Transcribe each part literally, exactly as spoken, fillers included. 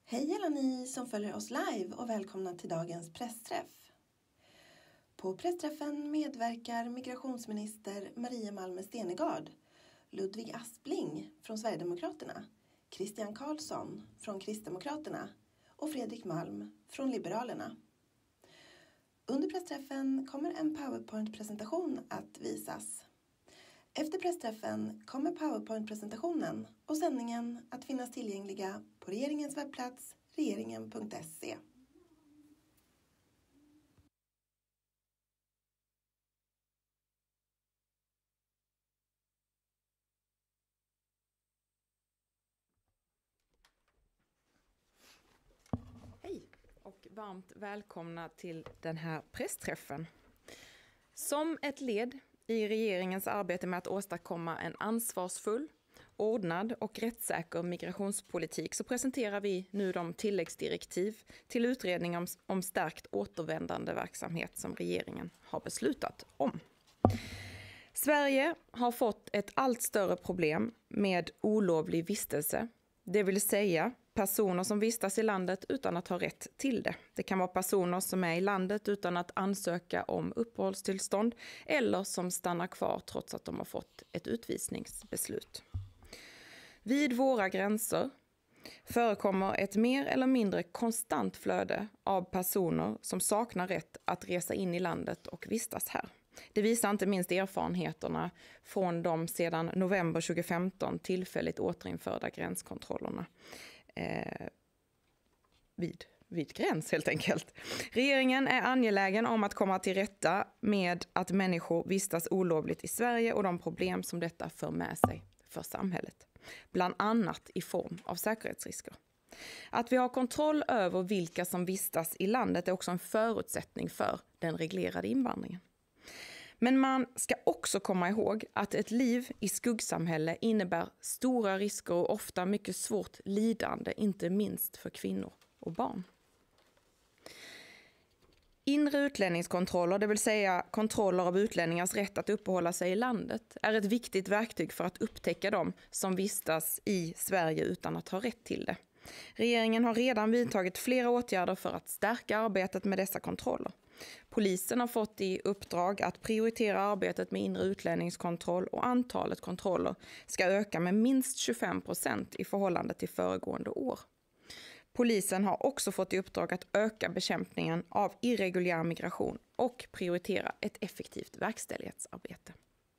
Hej alla ni som följer oss live och välkomna till dagens pressträff. På pressträffen medverkar migrationsminister Maria Malmer Stenergard, Ludvig Aspling från Sverigedemokraterna, Christian Karlsson från Kristdemokraterna och Fredrik Malm från Liberalerna. Under pressträffen kommer en PowerPoint-presentation att visas. Efter pressträffen kommer PowerPoint-presentationen och sändningen att finnas tillgängliga på regeringens webbplats regeringen punkt se. Hej och varmt välkomna till den här pressträffen. Som ett led i regeringens arbete med att åstadkomma en ansvarsfull, ordnad och rättssäker migrationspolitik så presenterar vi nu de tilläggsdirektiv till utredningen om, om stärkt återvändande verksamhet som regeringen har beslutat om. Sverige har fått ett allt större problem med olovlig vistelse, det vill säga personer som vistas i landet utan att ha rätt till det. Det kan vara personer som är i landet utan att ansöka om uppehållstillstånd eller som stannar kvar trots att de har fått ett utvisningsbeslut. Vid våra gränser förekommer ett mer eller mindre konstant flöde av personer som saknar rätt att resa in i landet och vistas här. Det visar inte minst erfarenheterna från de sedan november tjugofemton tillfälligt återinförda gränskontrollerna eh, vid, vid gräns helt enkelt. Regeringen är angelägen om att komma till rätta med att människor vistas olovligt i Sverige och de problem som detta för med sig för samhället. Bland annat i form av säkerhetsrisker. Att vi har kontroll över vilka som vistas i landet är också en förutsättning för den reglerade invandringen. Men man ska också komma ihåg att ett liv i skuggsamhälle innebär stora risker och ofta mycket svårt lidande, inte minst för kvinnor och barn. Inre utlänningskontroller, det vill säga kontroller av utlänningars rätt att uppehålla sig i landet, är ett viktigt verktyg för att upptäcka dem som vistas i Sverige utan att ha rätt till det. Regeringen har redan vidtagit flera åtgärder för att stärka arbetet med dessa kontroller. Polisen har fått i uppdrag att prioritera arbetet med inre utlänningskontroll och antalet kontroller ska öka med minst tjugofem procent i förhållande till föregående år. Polisen har också fått i uppdrag att öka bekämpningen av irreguljär migration och prioritera ett effektivt verkställighetsarbete.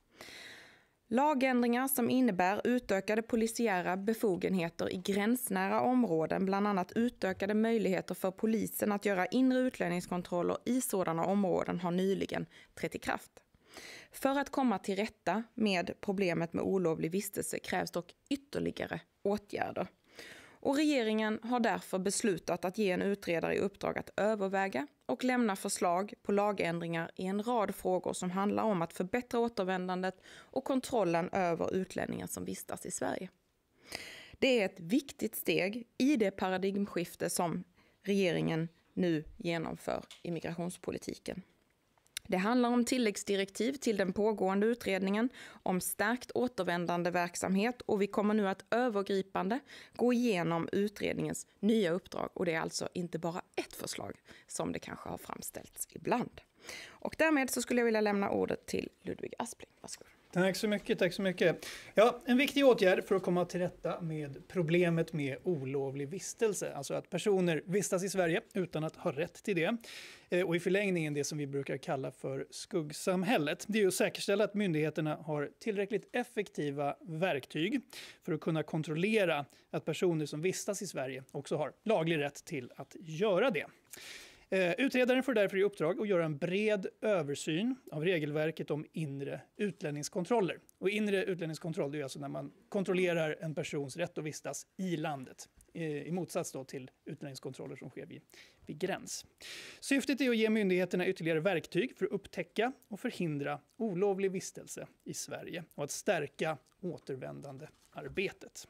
Lagändringar som innebär utökade polisiära befogenheter i gränsnära områden, bland annat utökade möjligheter för polisen att göra inre utlänningskontroller i sådana områden, har nyligen trätt i kraft. För att komma till rätta med problemet med olovlig vistelse krävs dock ytterligare åtgärder. Och regeringen har därför beslutat att ge en utredare i uppdrag att överväga och lämna förslag på lagändringar i en rad frågor som handlar om att förbättra återvändandet och kontrollen över utlänningar som vistas i Sverige. Det är ett viktigt steg i det paradigmskifte som regeringen nu genomför i migrationspolitiken. Det handlar om tilläggsdirektiv till den pågående utredningen om stärkt återvändande verksamhet och vi kommer nu att övergripande gå igenom utredningens nya uppdrag och det är alltså inte bara ett förslag som det kanske har framställts ibland. Och därmed så skulle jag vilja lämna ordet till Ludvig Aspling. Varsågod. Tack så mycket, tack så mycket. Ja, en viktig åtgärd för att komma till rätta med problemet med olovlig vistelse, alltså att personer vistas i Sverige utan att ha rätt till det. Och i förlängningen det som vi brukar kalla för skuggsamhället. Det är ju att säkerställa att myndigheterna har tillräckligt effektiva verktyg för att kunna kontrollera att personer som vistas i Sverige också har laglig rätt till att göra det. Utredaren får därför i uppdrag att göra en bred översyn av regelverket om inre utlänningskontroller. Och inre utlänningskontroll är alltså när man kontrollerar en persons rätt att vistas i landet. I motsats då till utlänningskontroller som sker vid, vid gräns. Syftet är att ge myndigheterna ytterligare verktyg för att upptäcka och förhindra olovlig vistelse i Sverige och att stärka återvändande arbetet.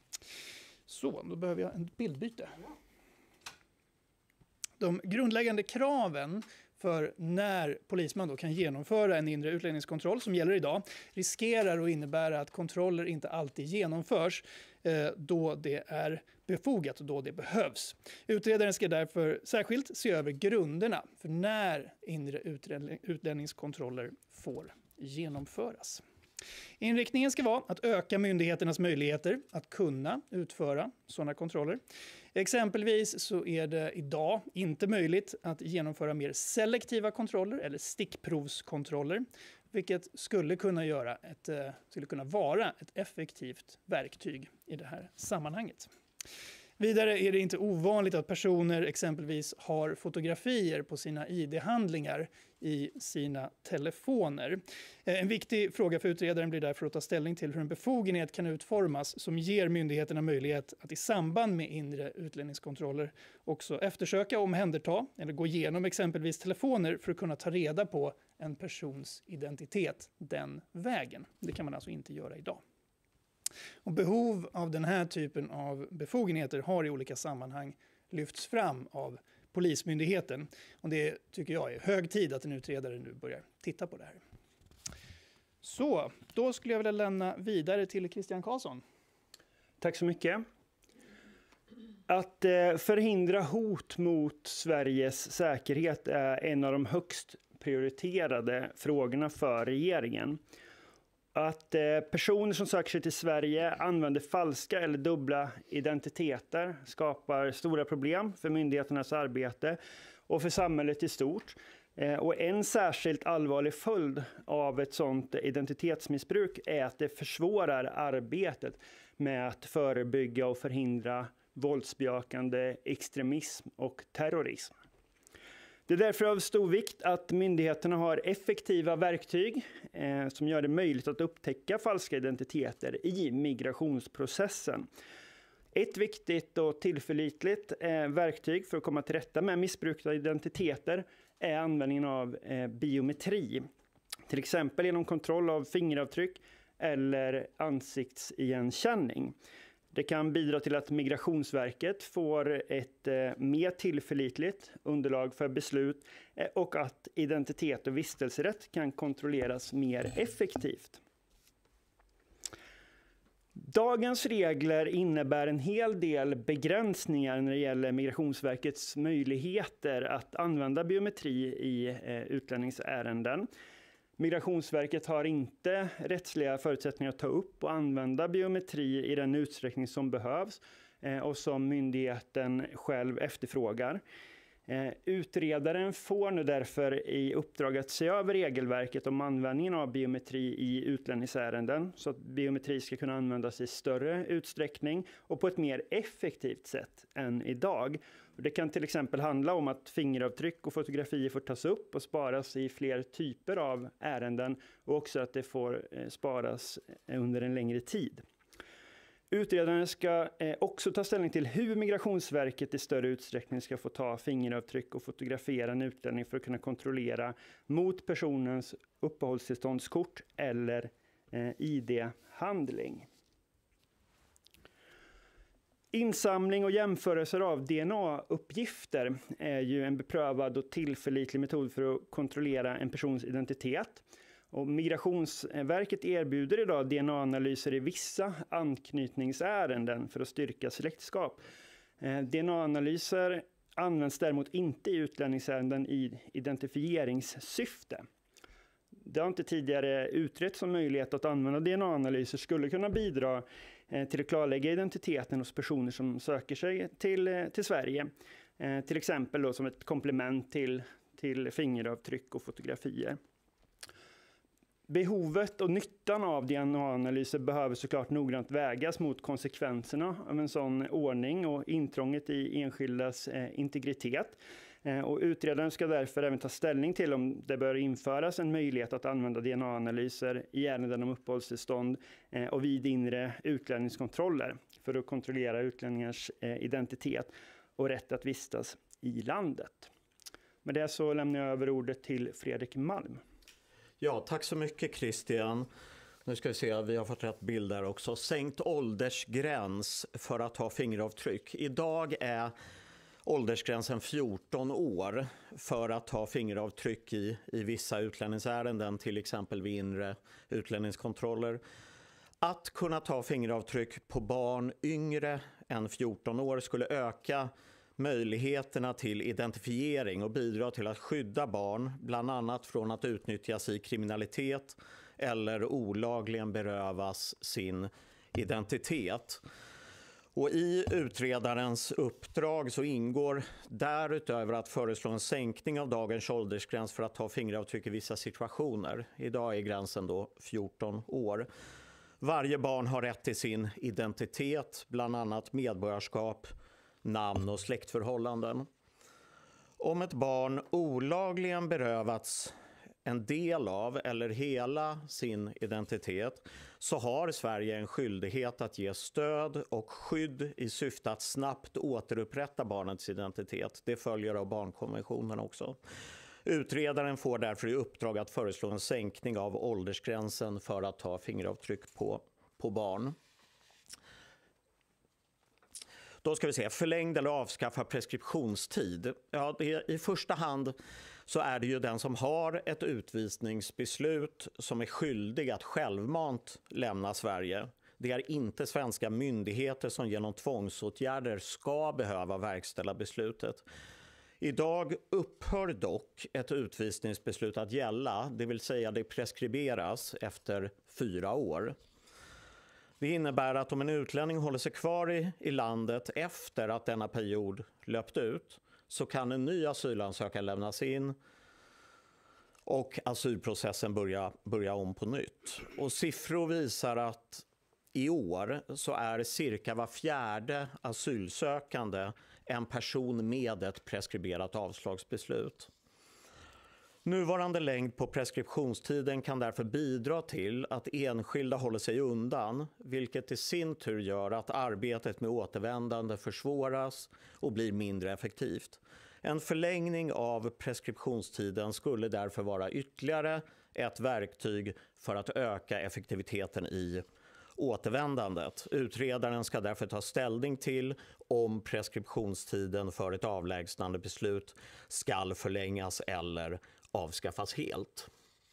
Så, då behöver jag en bildbyte. De grundläggande kraven för när polisman då kan genomföra en inre utlänningskontroll som gäller idag riskerar att innebära att kontroller inte alltid genomförs eh, då det är befogat och då det behövs. Utredaren ska därför särskilt se över grunderna för när inre utlänningskontroller får genomföras. Inriktningen ska vara att öka myndigheternas möjligheter att kunna utföra sådana kontroller. Exempelvis så är det idag inte möjligt att genomföra mer selektiva kontroller eller stickprovskontroller, vilket skulle kunna, göra ett, skulle kunna vara ett effektivt verktyg i det här sammanhanget. Vidare är det inte ovanligt att personer exempelvis har fotografier på sina I D-handlingar i sina telefoner. En viktig fråga för utredaren blir därför att ta ställning till hur en befogenhet kan utformas som ger myndigheterna möjlighet att i samband med inre utlänningskontroller också eftersöka, omhänderta eller gå igenom exempelvis telefoner för att kunna ta reda på en persons identitet den vägen. Det kan man alltså inte göra idag. Och behov av den här typen av befogenheter har i olika sammanhang lyfts fram av Polismyndigheten. Och det tycker jag är hög tid att en utredare nu börjar titta på det här. Så, då skulle jag vilja lämna vidare till Christian Karlsson. Tack så mycket. Att eh, förhindra hot mot Sveriges säkerhet är en av de högst prioriterade frågorna för regeringen. Att eh, personer som söker sig till Sverige använder falska eller dubbla identiteter skapar stora problem för myndigheternas arbete och för samhället i stort. Eh, och en särskilt allvarlig följd av ett sådant identitetsmissbruk är att det försvårar arbetet med att förebygga och förhindra våldsbejakande extremism och terrorism. Det är därför av stor vikt att myndigheterna har effektiva verktyg eh, som gör det möjligt att upptäcka falska identiteter i migrationsprocessen. Ett viktigt och tillförlitligt eh, verktyg för att komma till rätta med missbrukta identiteter är användningen av eh, biometri. Till exempel genom kontroll av fingeravtryck eller ansiktsigenkänning. Det kan bidra till att Migrationsverket får ett eh, mer tillförlitligt underlag för beslut eh, och att identitet och vistelserätt kan kontrolleras mer effektivt. Dagens regler innebär en hel del begränsningar när det gäller Migrationsverkets möjligheter att använda biometri i eh, utlänningsärenden. Migrationsverket har inte rättsliga förutsättningar att ta upp och använda biometri i den utsträckning som behövs eh, och som myndigheten själv efterfrågar. Eh, utredaren får nu därför i uppdrag att se över regelverket om användningen av biometri i utlänningsärenden så att biometri ska kunna användas i större utsträckning och på ett mer effektivt sätt än idag. Det kan till exempel handla om att fingeravtryck och fotografier får tas upp och sparas i fler typer av ärenden och också att det får sparas under en längre tid. Utredaren ska också ta ställning till hur Migrationsverket i större utsträckning ska få ta fingeravtryck och fotografera en utlänning för att kunna kontrollera mot personens uppehållstillståndskort eller I D-handling. Insamling och jämförelser av D N A-uppgifter är ju en beprövad och tillförlitlig metod för att kontrollera en persons identitet. Och Migrationsverket erbjuder idag D N A-analyser i vissa anknytningsärenden för att styrka släktskap. D N A-analyser används däremot inte i utlänningsärenden i identifieringssyfte. Det har inte tidigare utretts som möjlighet att använda D N A-analyser skulle kunna bidra till att klarlägga identiteten hos personer som söker sig till, till Sverige. Eh, till exempel då som ett komplement till, till fingeravtryck och fotografier. Behovet och nyttan av D N A-analyser behöver såklart noggrant vägas mot konsekvenserna av en sån ordning och intrånget i enskildas eh, integritet. Eh, och utredaren ska därför även ta ställning till om det bör införas en möjlighet att använda D N A-analyser i ärenden om uppehållstillstånd eh, och vid inre utlänningskontroller för att kontrollera utlänningars eh, identitet och rätt att vistas i landet. Med det så lämnar jag över ordet till Fredrik Malm. Ja, tack så mycket Christian. Nu ska vi se, vi har fått rätt bild där också. Sänkt åldersgräns för att ha fingeravtryck. Idag är åldersgränsen fjorton år för att ta fingeravtryck i, i vissa utlänningsärenden, till exempel vid inre utlänningskontroller. Att kunna ta fingeravtryck på barn yngre än fjorton år skulle öka möjligheterna till identifiering och bidra till att skydda barn, bland annat från att utnyttjas i kriminalitet eller olagligen berövas sin identitet. Och i utredarens uppdrag så ingår därutöver att föreslå en sänkning av dagens åldersgräns för att ta fingeravtryck i vissa situationer. Idag är gränsen då fjorton år. Varje barn har rätt till sin identitet, bland annat medborgarskap, namn och släktförhållanden. Om ett barn olagligen berövats en del av eller hela sin identitet så har Sverige en skyldighet att ge stöd och skydd i syfte att snabbt återupprätta barnets identitet. Det följer av barnkonventionen också. Utredaren får därför i uppdrag att föreslå en sänkning av åldersgränsen för att ta fingeravtryck på, på barn. Då ska vi se, förlängd eller avskaffa preskriptionstid. Ja, det, i första hand så är det ju den som har ett utvisningsbeslut som är skyldig att självmant lämna Sverige. Det är inte svenska myndigheter som genom tvångsåtgärder ska behöva verkställa beslutet. Idag upphör dock ett utvisningsbeslut att gälla, det vill säga det preskriberas efter fyra år. Det innebär att om en utlänning håller sig kvar i, i landet efter att denna period löpt ut så kan en ny asylansökan lämnas in och asylprocessen börja, börja om på nytt. Och siffror visar att i år så är cirka var fjärde asylsökande en person med ett preskriberat avslagsbeslut. Nuvarande längd på preskriptionstiden kan därför bidra till att enskilda håller sig undan, vilket i sin tur gör att arbetet med återvändande försvåras och blir mindre effektivt. En förlängning av preskriptionstiden skulle därför vara ytterligare ett verktyg för att öka effektiviteten i återvändandet. Utredaren ska därför ta ställning till om preskriptionstiden för ett avlägsnande beslut ska förlängas eller avskaffas helt.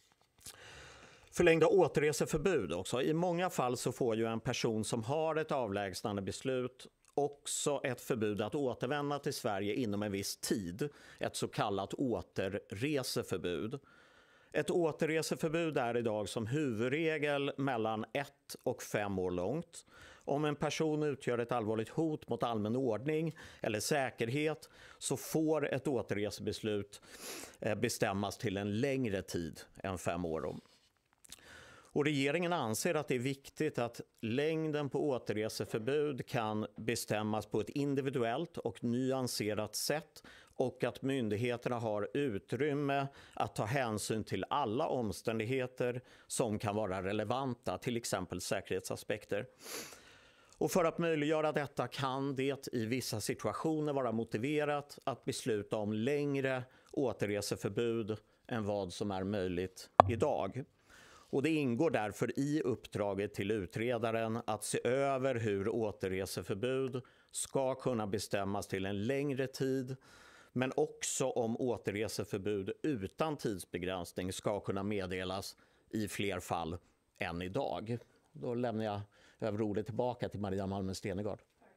Förlängda återreseförbud också. I många fall så får ju en person som har ett avlägsnande beslut också ett förbud att återvända till Sverige inom en viss tid. Ett så kallat återreseförbud. Ett återreseförbud är idag som huvudregel mellan ett och fem år långt. Om en person utgör ett allvarligt hot mot allmän ordning eller säkerhet så får ett återresebeslut bestämmas till en längre tid än fem år. Och regeringen anser att det är viktigt att längden på återreseförbud kan bestämmas på ett individuellt och nyanserat sätt och att myndigheterna har utrymme att ta hänsyn till alla omständigheter som kan vara relevanta, till exempel säkerhetsaspekter. Och för att möjliggöra detta kan det i vissa situationer vara motiverat att besluta om längre återreseförbud än vad som är möjligt idag. Och det ingår därför i uppdraget till utredaren att se över hur återreseförbud ska kunna bestämmas till en längre tid, men också om återreseförbud utan tidsbegränsning ska kunna meddelas i fler fall än idag. Då lämnar jag över ordet tillbaka till Maria Malmö Stenergard.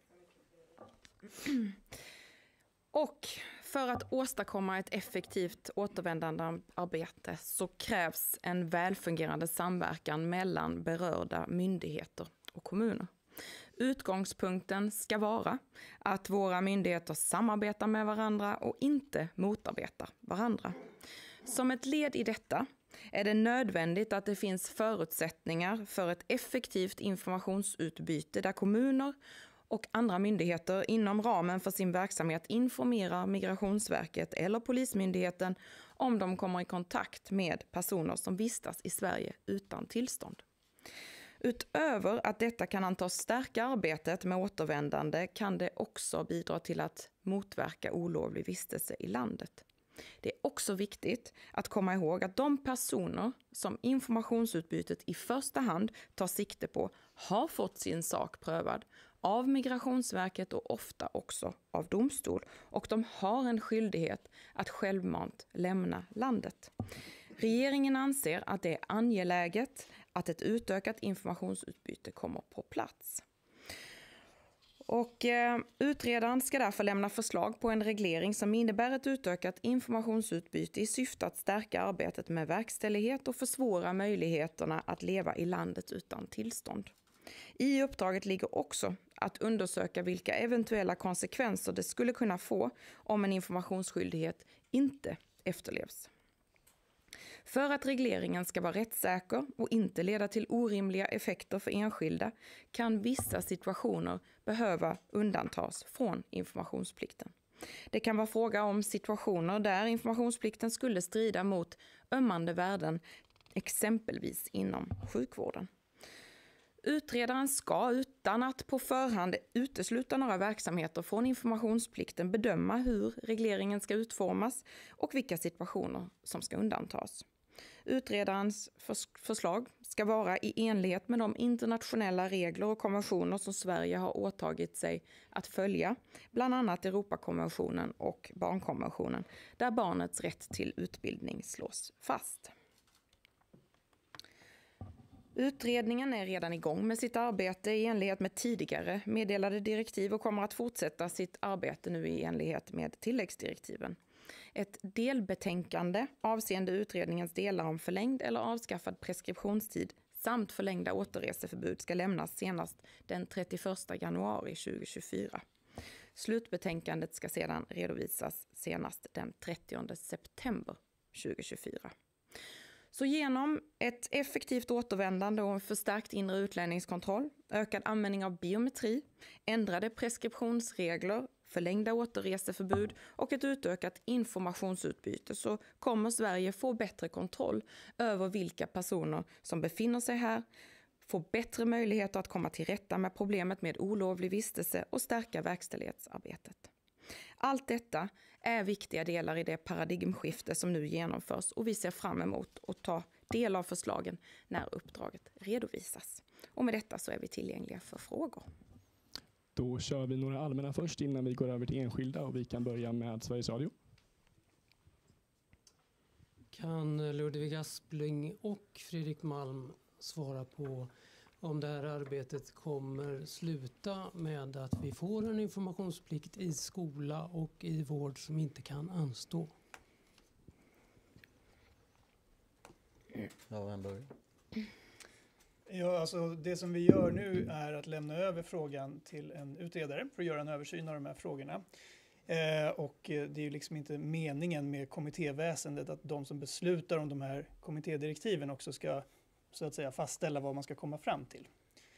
Och för att åstadkomma ett effektivt återvändandearbete så krävs en välfungerande samverkan mellan berörda myndigheter och kommuner. Utgångspunkten ska vara att våra myndigheter samarbetar med varandra och inte motarbetar varandra. Som ett led i detta är det nödvändigt att det finns förutsättningar för ett effektivt informationsutbyte där kommuner och andra myndigheter inom ramen för sin verksamhet informerar Migrationsverket eller Polismyndigheten om de kommer i kontakt med personer som vistas i Sverige utan tillstånd. Utöver att detta kan antas stärka arbetet med återvändande kan det också bidra till att motverka olovlig vistelse i landet. Det är också viktigt att komma ihåg att de personer som informationsutbytet i första hand tar sikte på har fått sin sak prövad av Migrationsverket och ofta också av domstol. Och de har en skyldighet att självmant lämna landet. Regeringen anser att det är angeläget att ett utökat informationsutbyte kommer på plats. Och eh, utredaren ska därför lämna förslag på en reglering som innebär ett utökat informationsutbyte i syfte att stärka arbetet med verkställighet och försvåra möjligheterna att leva i landet utan tillstånd. I uppdraget ligger också att undersöka vilka eventuella konsekvenser det skulle kunna få om en informationsskyldighet inte efterlevs. För att regleringen ska vara rättssäker och inte leda till orimliga effekter för enskilda kan vissa situationer behöva undantas från informationsplikten. Det kan vara fråga om situationer där informationsplikten skulle strida mot ömmande värden, exempelvis inom sjukvården. Utredaren ska utan att på förhand utesluta några verksamheter från informationsplikten bedöma hur regleringen ska utformas och vilka situationer som ska undantas. Utredarens förslag ska vara i enlighet med de internationella regler och konventioner som Sverige har åtagit sig att följa, bland annat Europakonventionen och barnkonventionen, där barnets rätt till utbildning slås fast. Utredningen är redan igång med sitt arbete i enlighet med tidigare meddelade direktiv och kommer att fortsätta sitt arbete nu i enlighet med tilläggsdirektiven. Ett delbetänkande avseende utredningens delar om förlängd eller avskaffad preskriptionstid samt förlängda återreseförbud ska lämnas senast den trettioförsta januari tjugohundratjugofyra. Slutbetänkandet ska sedan redovisas senast den trettionde september tjugohundratjugofyra. Så genom ett effektivt återvändande och en förstärkt inre utlänningskontroll, ökad användning av biometri, ändrade preskriptionsregler, förlängda återreseförbud och ett utökat informationsutbyte så kommer Sverige få bättre kontroll över vilka personer som befinner sig här, få bättre möjligheter att komma till rätta med problemet med olovlig vistelse och stärka verkställighetsarbetet. Allt detta är viktiga delar i det paradigmskifte som nu genomförs och vi ser fram emot att ta del av förslagen när uppdraget redovisas. Och med detta så är vi tillgängliga för frågor. Då kör vi några allmänna först innan vi går över till enskilda och vi kan börja med Sveriges Radio. Kan Ludvig Aspling och Fredrik Malm svara på om det här arbetet kommer sluta med att vi får en informationsplikt i skola och i vård som inte kan anstå? Ja, vem börjar? Ja, alltså det som vi gör nu är att lämna över frågan till en utredare för att göra en översyn av de här frågorna. Eh, och det är ju liksom inte meningen med kommittéväsendet att de som beslutar om de här kommittédirektiven också ska så att säga fastställa vad man ska komma fram till.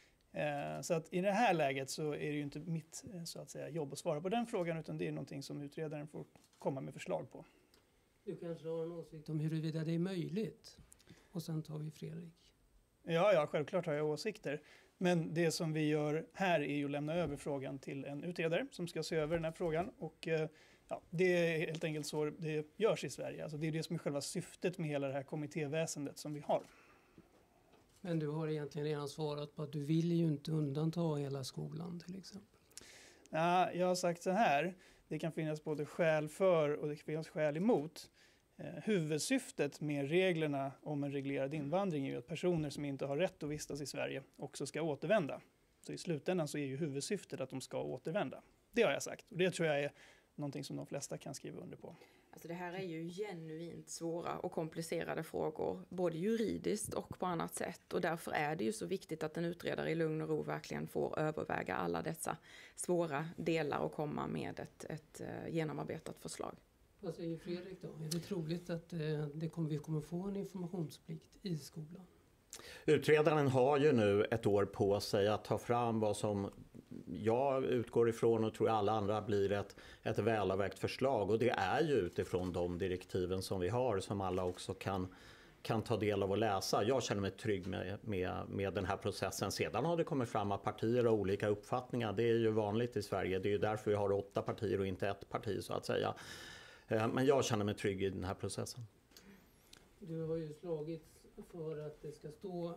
Eh, så att i det här läget så är det ju inte mitt så att säga jobb att svara på den frågan utan det är någonting som utredaren får komma med förslag på. Du kanske har en åsikt om huruvida det är möjligt? Och sen tar vi Fredrik. Ja, ja, självklart har jag åsikter. Men det som vi gör här är ju att lämna över frågan till en utredare som ska se över den här frågan. Och ja, det är helt enkelt så det görs i Sverige. Alltså det är det som är själva syftet med hela det här kommittéväsendet som vi har. Men du har egentligen redan svarat på att du vill ju inte undanta hela skolan till exempel. Ja, jag har sagt så här. Det kan finnas både skäl för och det kan finnas skäl emot. Eh, huvudsyftet med reglerna om en reglerad invandring är ju att personer som inte har rätt att vistas i Sverige också ska återvända. Så i slutändan så är ju huvudsyftet att de ska återvända. Det har jag sagt och det tror jag är någonting som de flesta kan skriva under på. Alltså det här är ju genuint svåra och komplicerade frågor, både juridiskt och på annat sätt. Och därför är det ju så viktigt att en utredare i lugn och ro verkligen får överväga alla dessa svåra delar och komma med ett, ett genomarbetat förslag. Vad säger Fredrik då? Är det troligt att det kommer, vi kommer få en informationsplikt i skolan? Utredaren har ju nu ett år på sig att ta fram vad som jag utgår ifrån och tror alla andra blir ett, ett välavvägt förslag. Och det är ju utifrån de direktiven som vi har som alla också kan, kan ta del av och läsa. Jag känner mig trygg med, med, med den här processen. Sedan har det kommit fram att partier har olika uppfattningar. Det är ju vanligt i Sverige. Det är ju därför vi har åtta partier och inte ett parti så att säga. Men jag känner mig trygg i den här processen. Du har ju slagits för att det ska stå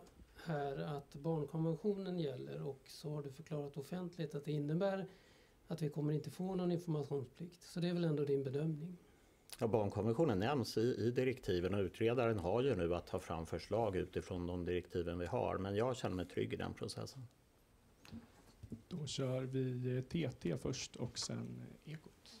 här att barnkonventionen gäller och så har du förklarat offentligt att det innebär att vi kommer inte få någon informationsplikt. Så det är väl ändå din bedömning? Ja, barnkonventionen nämns i, i direktiven och utredaren har ju nu att ta fram förslag utifrån de direktiven vi har. Men jag känner mig trygg i den processen. Då kör vi T T först och sen Ekot.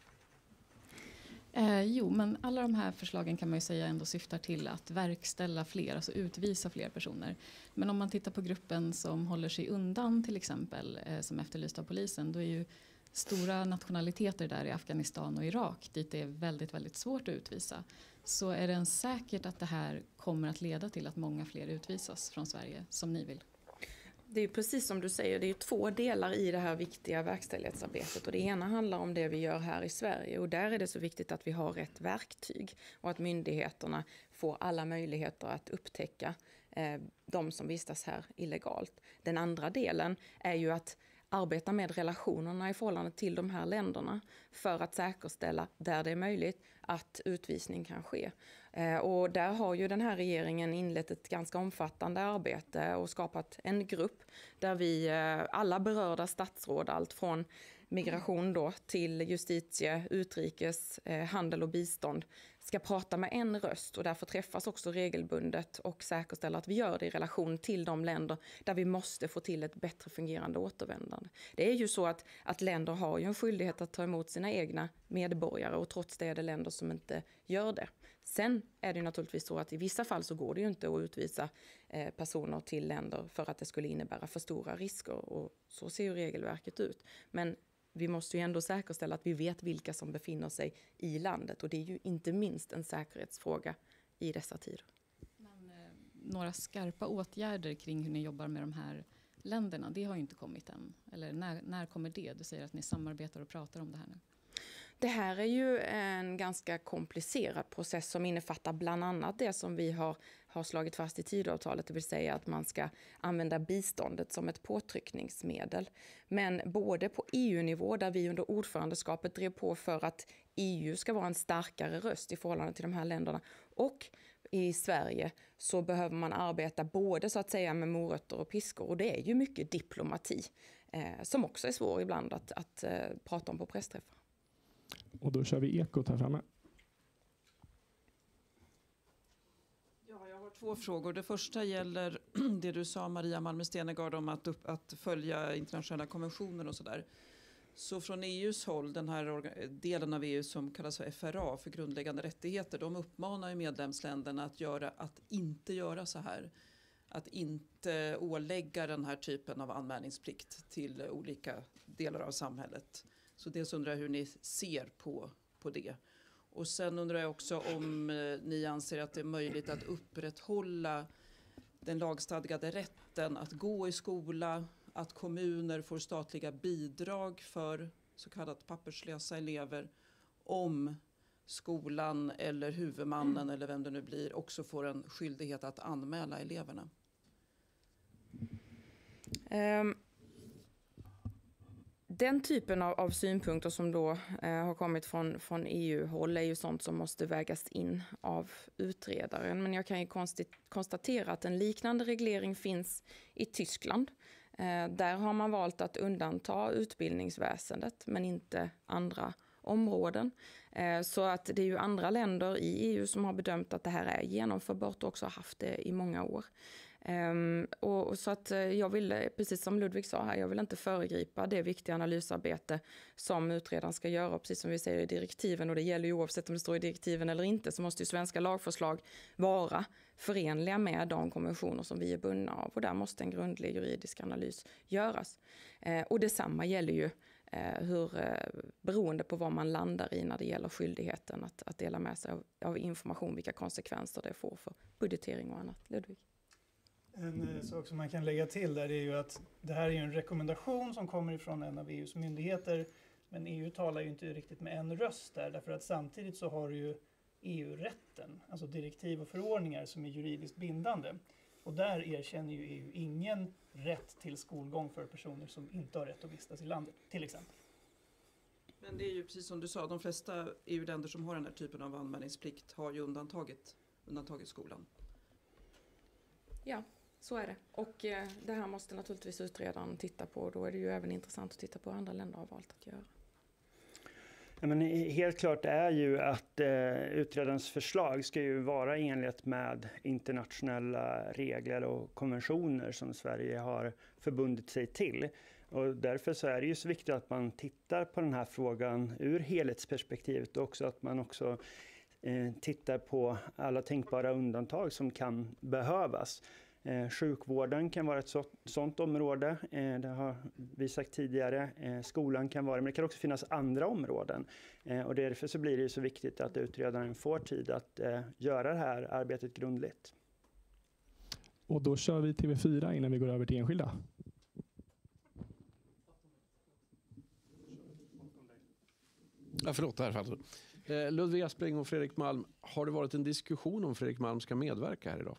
Eh, jo, men alla de här förslagen kan man ju säga ändå syftar till att verkställa fler, alltså utvisa fler personer. Men om man tittar på gruppen som håller sig undan till exempel, eh, som efterlyst av polisen, då är ju stora nationaliteter där i Afghanistan och Irak, dit det är väldigt, väldigt svårt att utvisa. Så är det ens säkert att det här kommer att leda till att många fler utvisas från Sverige, som ni vill? Det är ju precis som du säger, det är ju två delar i det här viktiga verkställighetsarbetet. Och det ena handlar om det vi gör här i Sverige. Och där är det så viktigt att vi har rätt verktyg. Och att myndigheterna får alla möjligheter att upptäcka eh, de som vistas här illegalt. Den andra delen är ju att arbeta med relationerna i förhållande till de här länderna. För att säkerställa, där det är möjligt, att utvisning kan ske. Eh, och där har ju den här regeringen inlett ett ganska omfattande arbete och skapat en grupp där vi eh, alla berörda statsråd, allt från migration då till justitie, utrikes, eh, handel och bistånd, ska prata med en röst och därför träffas också regelbundet och säkerställa att vi gör det i relation till de länder där vi måste få till ett bättre fungerande återvändande. Det är ju så att, att länder har ju en skyldighet att ta emot sina egna medborgare och trots det är det länder som inte gör det. Sen är det naturligtvis så att i vissa fall så går det ju inte att utvisa eh, personer till länder för att det skulle innebära för stora risker och så ser ju regelverket ut. Men vi måste ju ändå säkerställa att vi vet vilka som befinner sig i landet och det är ju inte minst en säkerhetsfråga i dessa tider. Men, eh, några skarpa åtgärder kring hur ni jobbar med de här länderna, det har ju inte kommit än. Eller när, när kommer det? Du säger att ni samarbetar och pratar om det här nu. Det här är ju en ganska komplicerad process som innefattar bland annat det som vi har, har slagit fast i Tidöavtalet, det vill säga att man ska använda biståndet som ett påtryckningsmedel. Men både på E U-nivå där vi under ordförandeskapet drev på för att E U ska vara en starkare röst i förhållande till de här länderna och i Sverige så behöver man arbeta både så att säga med morötter och piskor och det är ju mycket diplomati eh, som också är svår ibland att, att eh, prata om på pressträffar. Och då kör vi Ekot här framme. Ja, jag har två frågor. Det första gäller det du sa, Maria Malmö Stenergard, om att, upp, att följa internationella konventioner och sådär. Så från E U:s håll, den här delen av E U som kallas för F R A, för grundläggande rättigheter, de uppmanar ju medlemsländerna att, göra, att inte göra så här. Att inte ålägga den här typen av anmälningsplikt till olika delar av samhället. Så dels undrar jag hur ni ser på, på det. Och sen undrar jag också om eh, ni anser att det är möjligt att upprätthålla den lagstadgade rätten att gå i skola, att kommuner får statliga bidrag för så kallat papperslösa elever, om skolan eller huvudmannen mm. eller vem det nu blir också får en skyldighet att anmäla eleverna. Um. Den typen av, av synpunkter som då eh, har kommit från, från E U-håll är ju sånt som måste vägas in av utredaren. Men jag kan ju konstigt, konstatera att en liknande reglering finns i Tyskland. Eh, där har man valt att undanta utbildningsväsendet men inte andra områden. Eh, så att det är ju andra länder i E U som har bedömt att det här är genomförbart och också har haft det i många år. Um, och, och så att jag vill, precis som Ludvig sa här, jag vill inte föregripa det viktiga analysarbete som utredaren ska göra. Precis som vi säger i direktiven, och det gäller ju oavsett om det står i direktiven eller inte, så måste ju svenska lagförslag vara förenliga med de konventioner som vi är bundna av. Och där måste en grundlig juridisk analys göras. Uh, och detsamma gäller ju uh, hur, uh, beroende på vad man landar i när det gäller skyldigheten att, att dela med sig av, av information, vilka konsekvenser det får för budgetering och annat. Ludvig? En sak som man kan lägga till där är ju att det här är en rekommendation som kommer ifrån en av E U:s myndigheter, men E U talar ju inte riktigt med en röst där, därför att samtidigt så har du ju E U-rätten, alltså direktiv och förordningar som är juridiskt bindande. Och där erkänner ju E U ingen rätt till skolgång för personer som inte har rätt att vistas i landet, till exempel. Men det är ju precis som du sa, de flesta E U-länder som har den här typen av anmälningsplikt har ju undantagit, undantagit skolan. Ja, Så är det. Och eh, det här måste naturligtvis utredaren titta på. Då är det ju även intressant att titta på vad andra länder har valt att göra. Ja, men helt klart är ju att eh, utredarens förslag ska ju vara i enlighet med internationella regler och konventioner som Sverige har förbundit sig till. Och därför så är det ju så viktigt att man tittar på den här frågan ur helhetsperspektivet och också att man också eh, tittar på alla tänkbara undantag som kan behövas. Eh, sjukvården kan vara ett så, sådant område, eh, det har vi sagt tidigare. Eh, skolan kan vara, men det kan också finnas andra områden. Eh, och därför så blir det så viktigt att utredaren får tid att eh, göra det här arbetet grundligt. Och då kör vi T V fyra innan vi går över till enskilda. Ja, förlåt, här alltså. eh, Ludvig Aspling och Fredrik Malm, har det varit en diskussion om Fredrik Malm ska medverka här idag?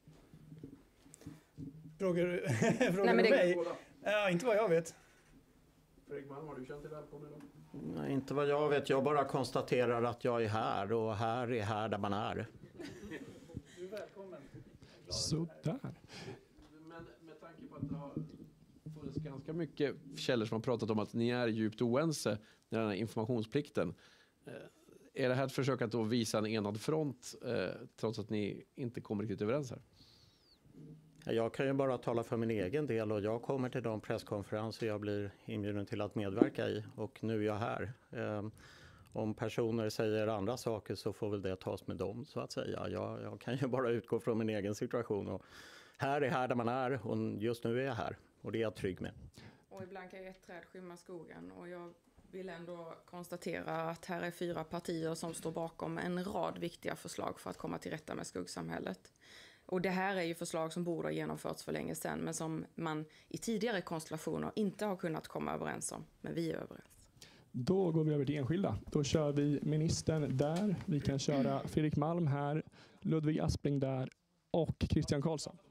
Frågar, frågar Nej, men du det... mig? Ja, inte vad jag vet. Fredrik Malm, har du känt dig välkommen idag? Nej, inte vad jag vet. Jag bara konstaterar att jag är här och här är här där man är. Du är välkommen. Sådär. Men med tanke på att det har funnits ganska mycket källor som har pratat om att ni är djupt oense när den här informationsplikten. Är det här ett försök att då visa en enad front eh, trots att ni inte kommer riktigt överens här? Jag kan ju bara tala för min egen del och jag kommer till de presskonferenser jag blir inbjuden till att medverka i och nu är jag här. Eh, om personer säger andra saker så får väl det tas med dem så att säga. Jag, jag kan ju bara utgå från min egen situation och här är här där man är och just nu är jag här och det är jag trygg med. Och ibland kan ju ett träd skymma skogen och jag vill ändå konstatera att här är fyra partier som står bakom en rad viktiga förslag för att komma till rätta med skuggsamhället. Och det här är ju förslag som borde ha genomförts för länge sedan men som man i tidigare konstellationer inte har kunnat komma överens om. Men vi är överens. Då går vi över till enskilda. Då kör vi ministern där. Vi kan köra Fredrik Malm här, Ludvig Aspling där och Christian Karlsson.